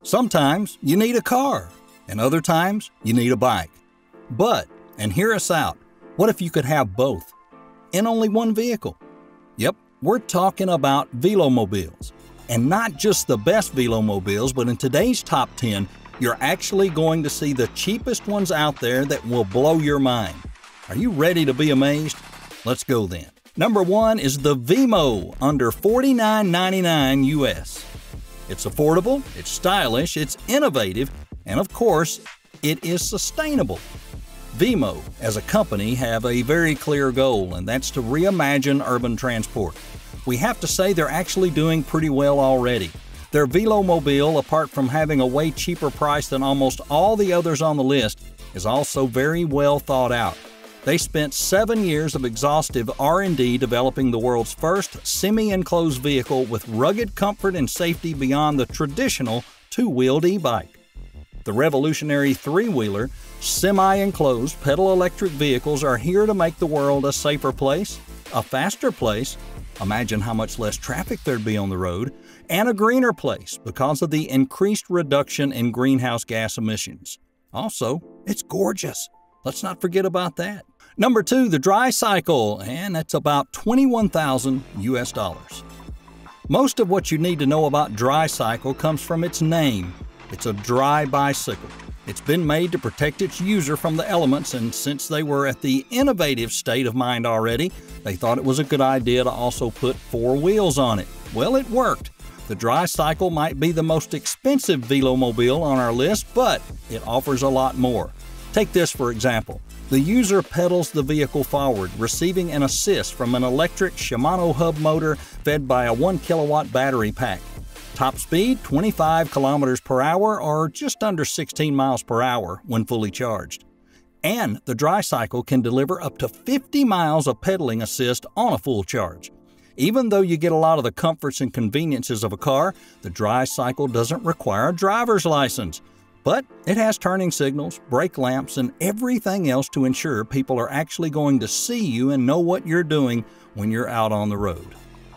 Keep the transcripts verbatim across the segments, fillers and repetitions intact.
Sometimes you need a car, and other times you need a bike. But, and hear us out, what if you could have both in only one vehicle? Yep, we're talking about velomobiles. And not just the best velomobiles, but in today's top ten, you're actually going to see the cheapest ones out there that will blow your mind. Are you ready to be amazed? Let's go then. Number one is the Vemo, under forty-nine ninety-nine U S. It's affordable, it's stylish, it's innovative, and of course, it is sustainable. Vemo, as a company, have a very clear goal, and that's to reimagine urban transport. We have to say they're actually doing pretty well already. Their Velomobile, apart from having a way cheaper price than almost all the others on the list, is also very well thought out. They spent seven years of exhaustive R and D developing the world's first semi-enclosed vehicle with rugged comfort and safety beyond the traditional two-wheeled e-bike. The revolutionary three-wheeler, semi-enclosed pedal-electric vehicles are here to make the world a safer place, a faster place, imagine how much less traffic there'd be on the road, and a greener place because of the increased reduction in greenhouse gas emissions. Also, it's gorgeous. Let's not forget about that. Number two, the Dri-Cycle, and that's about twenty-one thousand U S dollars. Most of what you need to know about Dri-Cycle comes from its name. It's a dry bicycle. It's been made to protect its user from the elements, and since they were at the innovative state of mind already, they thought it was a good idea to also put four wheels on it. Well, it worked. The Dri-Cycle might be the most expensive velomobile on our list, but it offers a lot more. Take this for example. The user pedals the vehicle forward, receiving an assist from an electric Shimano hub motor fed by a one kilowatt battery pack. Top speed, twenty-five kilometers per hour, or just under sixteen miles per hour when fully charged. And the Dri-Cycle can deliver up to fifty miles of pedaling assist on a full charge. Even though you get a lot of the comforts and conveniences of a car, the Dri-Cycle doesn't require a driver's license. But it has turning signals, brake lamps, and everything else to ensure people are actually going to see you and know what you're doing when you're out on the road.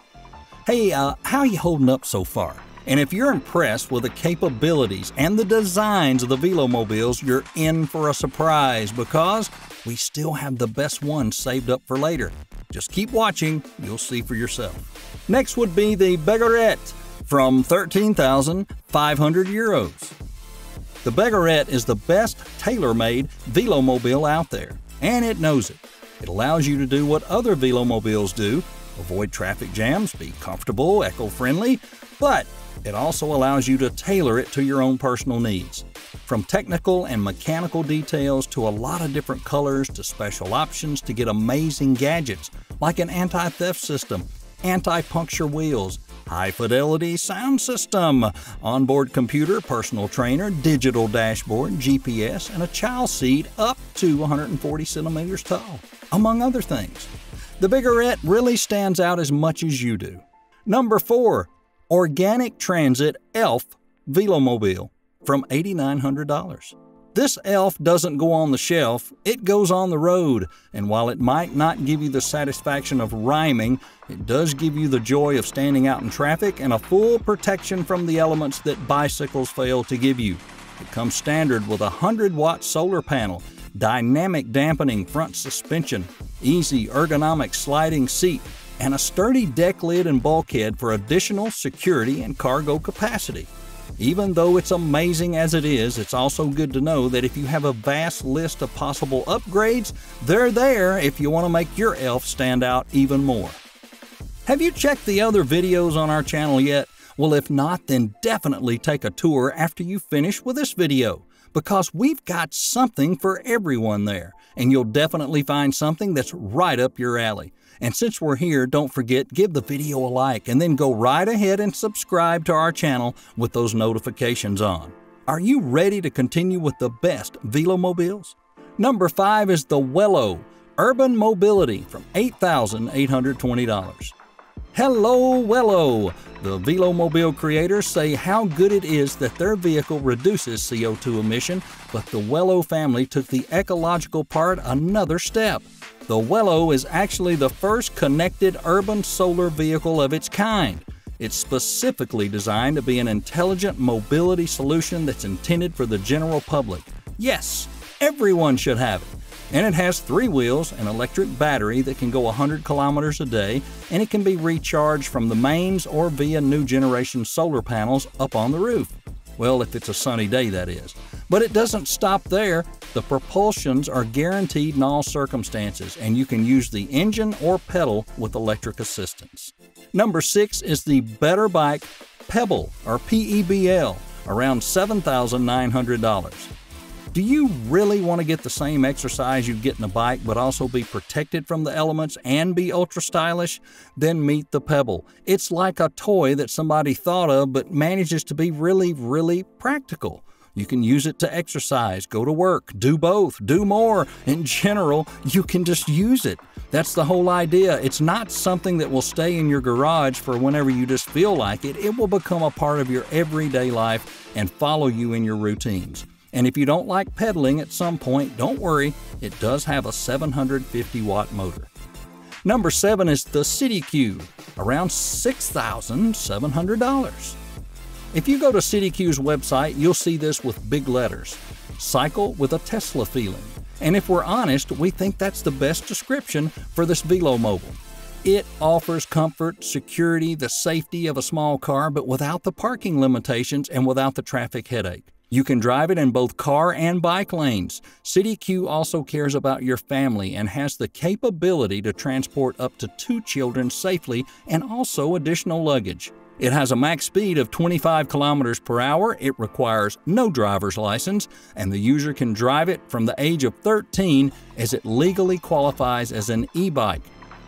Hey, uh, how are you holding up so far? And if you're impressed with the capabilities and the designs of the velomobiles, you're in for a surprise because we still have the best ones saved up for later. Just keep watching, you'll see for yourself. Next would be the Begarette from thirteen thousand five hundred euros. The Begarette is the best tailor-made velomobile out there, and it knows it. It allows you to do what other velomobiles do, avoid traffic jams, be comfortable, eco-friendly, but it also allows you to tailor it to your own personal needs. From technical and mechanical details to a lot of different colors to special options to get amazing gadgets like an anti-theft system, anti-puncture wheels, high-fidelity sound system, onboard computer, personal trainer, digital dashboard, G P S, and a child seat up to one hundred forty centimeters tall, among other things. The Begarette really stands out as much as you do. Number four, Organic Transit Elf Velomobile from eight thousand nine hundred dollars. This Elf doesn't go on the shelf, it goes on the road, and while it might not give you the satisfaction of rhyming, it does give you the joy of standing out in traffic and a full protection from the elements that bicycles fail to give you. It comes standard with a one hundred watt solar panel, dynamic dampening front suspension, easy ergonomic sliding seat, and a sturdy deck lid and bulkhead for additional security and cargo capacity. Even though it's amazing as it is, it's also good to know that if you have a vast list of possible upgrades, they're there if you want to make your Elf stand out even more. Have you checked the other videos on our channel yet? Well, if not, then definitely take a tour after you finish with this video, because we've got something for everyone there, and you'll definitely find something that's right up your alley. And since we're here, don't forget, give the video a like and then go right ahead and subscribe to our channel with those notifications on. Are you ready to continue with the best velomobiles? Number five is the Wello Urban Mobility from eight thousand eight hundred twenty dollars. Hello, Wello! The velomobile creators say how good it is that their vehicle reduces C O two emission, but the Wello family took the ecological part another step. The Wello is actually the first connected urban solar vehicle of its kind. It's specifically designed to be an intelligent mobility solution that's intended for the general public. Yes, everyone should have it. And it has three wheels, an electric battery that can go one hundred kilometers a day, and it can be recharged from the mains or via new generation solar panels up on the roof. Well, if it's a sunny day, that is. But it doesn't stop there. The propulsions are guaranteed in all circumstances, and you can use the engine or pedal with electric assistance. Number six is the Better Bike Pebble, or P E B L, around seven thousand nine hundred dollars. Do you really want to get the same exercise you get in a bike but also be protected from the elements and be ultra stylish? Then meet the Pebble. It's like a toy that somebody thought of but manages to be really, really practical. You can use it to exercise, go to work, do both, do more. In general, you can just use it. That's the whole idea. It's not something that will stay in your garage for whenever you just feel like it. It will become a part of your everyday life and follow you in your routines. And if you don't like pedaling at some point, don't worry, it does have a seven hundred fifty watt motor. Number seven is the CityQ, around six thousand seven hundred dollars. If you go to CityQ's website, you'll see this with big letters, cycle with a Tesla feeling. And if we're honest, we think that's the best description for this Velomobile. It offers comfort, security, the safety of a small car, but without the parking limitations and without the traffic headache. You can drive it in both car and bike lanes. CityQ also cares about your family and has the capability to transport up to two children safely and also additional luggage. It has a max speed of twenty-five kilometers per hour, it requires no driver's license, and the user can drive it from the age of thirteen as it legally qualifies as an e-bike.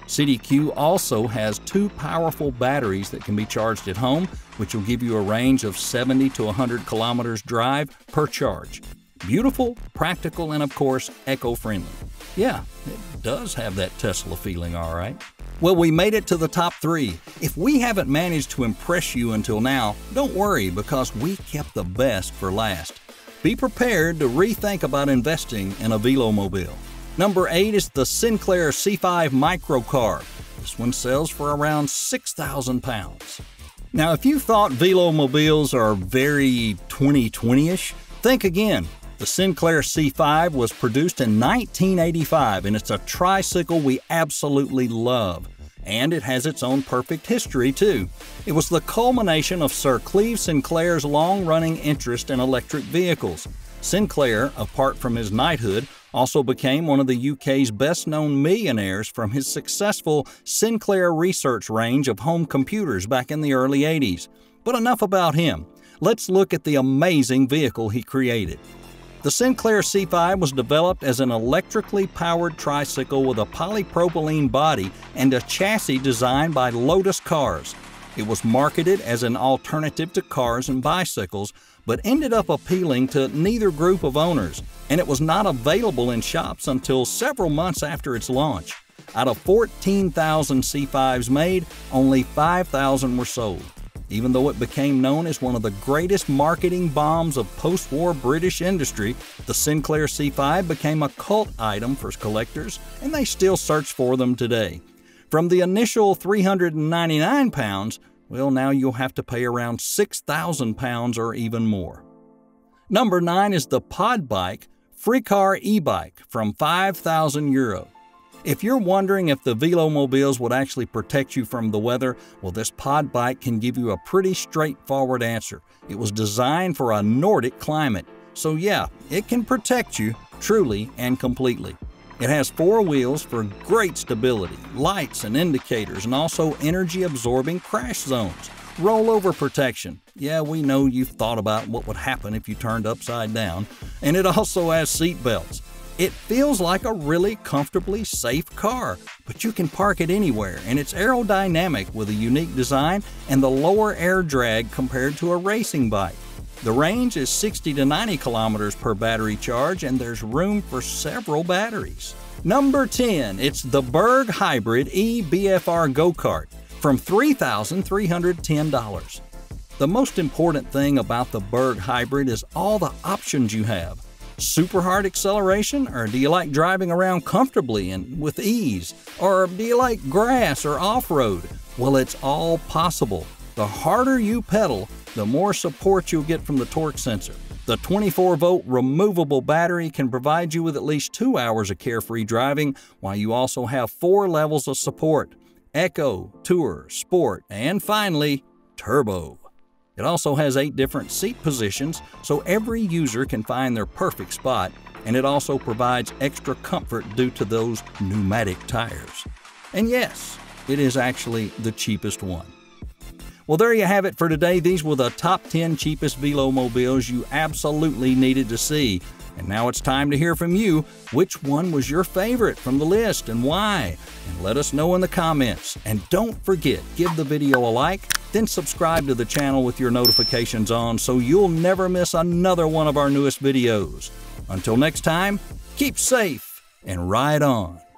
CityQ also has two powerful batteries that can be charged at home, which will give you a range of seventy to one hundred kilometers drive per charge. Beautiful, practical, and of course, eco-friendly. Yeah, it does have that Tesla feeling, all right. Well, we made it to the top three. If we haven't managed to impress you until now, don't worry, because we kept the best for last. Be prepared to rethink about investing in a Velomobile. Number eight is the Sinclair C five Microcar. This one sells for around six thousand pounds. Now, if you thought Velomobiles are very twenty twenty-ish, think again. The Sinclair C five was produced in nineteen eighty-five, and it's a tricycle we absolutely love. And it has its own perfect history, too. It was the culmination of Sir Cleve Sinclair's long-running interest in electric vehicles. Sinclair, apart from his knighthood, also became one of the U K's best-known millionaires from his successful Sinclair Research range of home computers back in the early eighties. But enough about him. Let's look at the amazing vehicle he created. The Sinclair C five was developed as an electrically powered tricycle with a polypropylene body and a chassis designed by Lotus Cars. It was marketed as an alternative to cars and bicycles, but ended up appealing to neither group of owners, and it was not available in shops until several months after its launch. Out of fourteen thousand C fives made, only five thousand were sold. Even though it became known as one of the greatest marketing bombs of post-war British industry, the Sinclair C five became a cult item for collectors, and they still search for them today. From the initial three hundred ninety-nine pounds, well, now you'll have to pay around six thousand pounds or even more. Number nine is the Pod Bike Freecar e-bike from five thousand euro. If you're wondering if the Velomobiles would actually protect you from the weather, well, this Pod Bike can give you a pretty straightforward answer. It was designed for a Nordic climate. So yeah, it can protect you, truly and completely. It has four wheels for great stability, lights and indicators, and also energy-absorbing crash zones. Rollover protection. Yeah, we know you've thought about what would happen if you turned upside down. And it also has seat belts. It feels like a really comfortably safe car, but you can park it anywhere, and it's aerodynamic with a unique design and the lower air drag compared to a racing bike. The range is sixty to ninety kilometers per battery charge, and there's room for several batteries. Number ten, it's the Berg Hybrid E B F R Go-Kart from three thousand three hundred ten dollars. The most important thing about the Berg Hybrid is all the options you have. Super hard acceleration, or do you like driving around comfortably and with ease? Or do you like grass or off-road? Well, it's all possible. The The harder you pedal, the more support you'll get from the torque sensor. The twenty-four volt removable battery can provide you with at least two hours of carefree driving, while you also have four levels of support: Eco, Tour, Sport, and finally, Turbo. It also has eight different seat positions, so every user can find their perfect spot, and it also provides extra comfort due to those pneumatic tires. And yes, it is actually the cheapest one. Well, there you have it for today. These were the top ten cheapest Velomobiles you absolutely needed to see. And now it's time to hear from you. Which one was your favorite from the list and why? And let us know in the comments. And don't forget, give the video a like, then subscribe to the channel with your notifications on so you'll never miss another one of our newest videos. Until next time, keep safe and ride on.